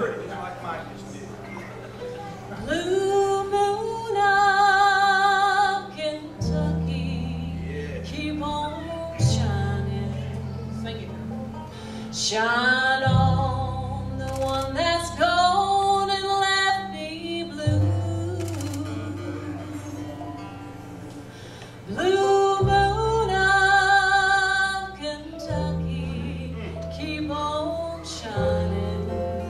pretty, just like Mike just did. Blue moon of Kentucky, Yeah. keep on shining. Thank you. Shine on the one that's gone and left me blue. Blue moon of Kentucky, keep on shining.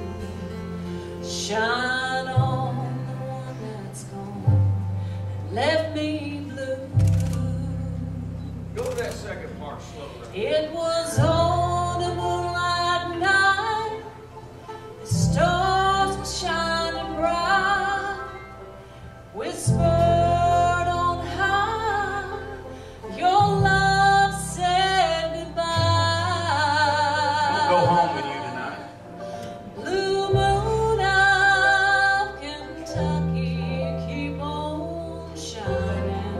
Shine on the one that's gone and left me blue. Go to that second part slowly. It was on a moonlight night, the stars were shining bright, whispered on high, your love said goodbye. We'll go home with you tonight. Blue moon of Kentucky, keep on shining.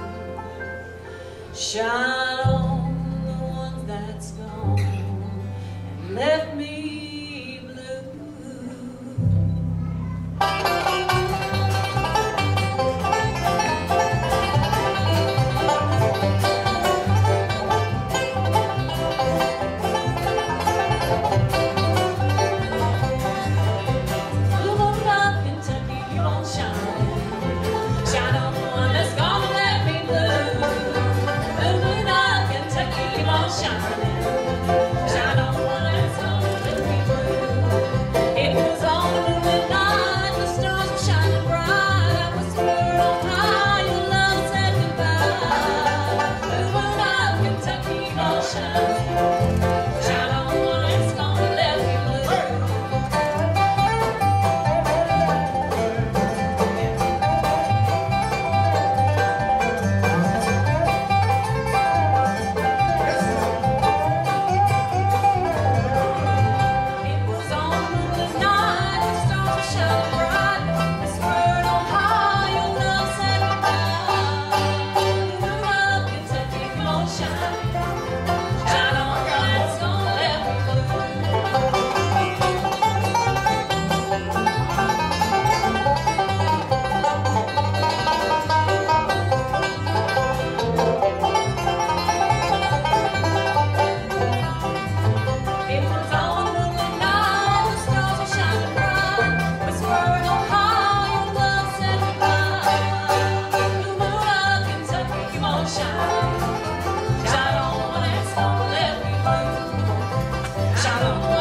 Shine on the one that's gone and left me blue. Blue moon of Kentucky, keep on shining. Shine on the one that's gone and left me blue. Blue moon of Kentucky, keep on shining. Shine on the one that's gone and left me blue. It was on a moonlit night, the stars were shining bright. I whispered on high, your love said goodbye. Blue moon of Kentucky, keep on shining. Shine on the one that's gone and left me blue. It was on a moonlit night, the stars were shining bright. Whispered on high, your love said goodbye. Blue moon of Kentucky, keep on shining. Shine on the one that's gone and left me blue. It was on a moonlit night, the stars were shining bright. Whispered on high, your love said goodbye. Blue moon of Kentucky, keep on shining. Shine on the one that's gone and left me blue. Shine on the